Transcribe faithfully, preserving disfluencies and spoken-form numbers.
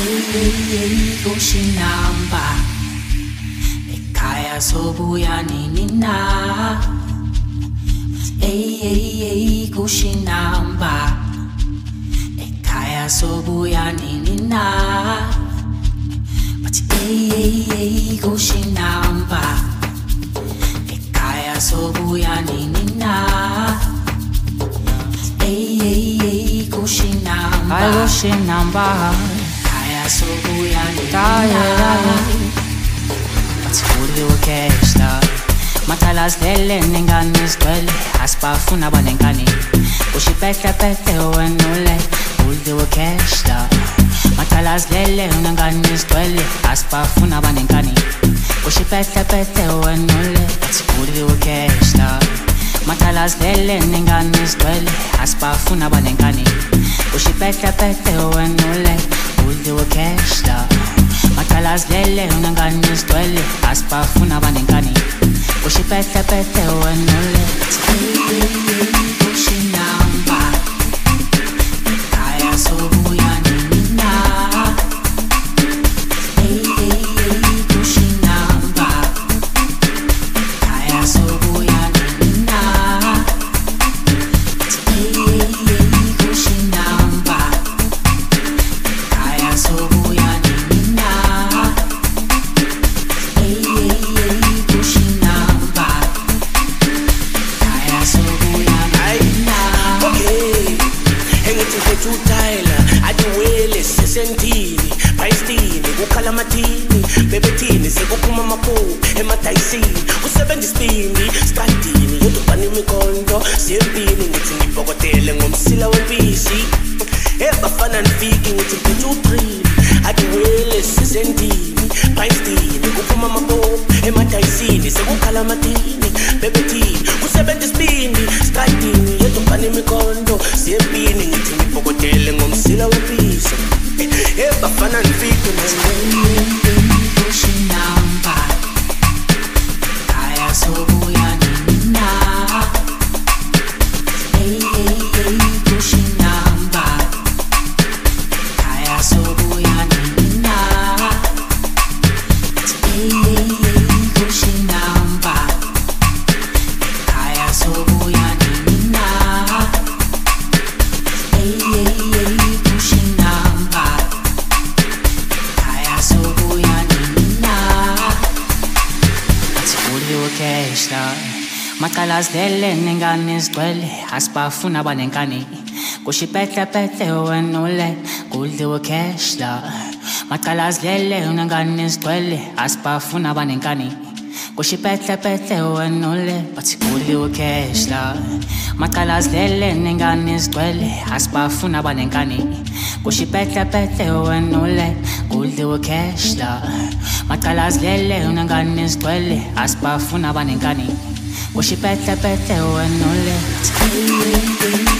kushinamba ekhaya sobuya nini na Ey ey ey kushinamba ekhaya sobuya nini na But ey ey ey kushinamba ekhaya sobuya nini na Ey ey ey kushinamba Ay kushinamba ekhaya sobuya nini Kaya na Bathuli ukeshla Matalas lele nengane sidwele Asibafuna abanenkani Ushipehle pehle wenule Uli ukeshla Matalas lele nengane sidwele Asibafuna abanenkani Ushipehle pehle wenule Bathuli ukeshla Matalas lele nengane sidwele Asibafuna abanenkani Ushipehle pehle wenule Uli ukeshla Matalas lele unangani sidwele Asibafuna abanenkani Ushipehle pehle wenule kushinamba ekhaya sobuya nini na Ey ey ey kushinamba ekhaya sobuya nini na Ey ey ey kushinamba ekhaya sobuya nini na Ey ey ey kushinamba ekhaya sobuya nini na Okay, engithi mfethu uTyler adiwele sesentini Paistini kukhala amathini bebethini sekuphuma amaphupho emadayisini usebenza isipindi stadini yodubani imikondo siyempini ngithi ngibhokotele ngomsila wempisi ebafana nifiki ngithi mfethu uThree adiwele sesentini Paistini kuphuma amaphupho emadayisini sekukhala amathini bebethini usebenza isipindi stadini yodubani imikondo siyempini ngithi ngibhokotele ngomsila wempisi ebafana nifiki kushinamba ekhaya sobuya nini na Ey ey ey kushinamba ekhaya sobuya nini na Ey ey ey kushinamba ekhaya sobuya nini na Ey ey ey kushinamba ekhaya sobuya nini na Bathuli ukeshla Matalas lele nengane sidwele Asibafuna abanenkani Kushipehle pehle wenule Uli ukeshla Matalas lele nengane sidwele Asibafuna abanenkani Kushipehle pehle wenule Bathuli ukeshla Matalas lele nengane sidwele Asibafuna abanenkani Kushipehle pehle wenule Uli ukeshla Matalas lele nengane sidwele Asibafuna abanenkani Kushipehle pehle wenule Ey ey ey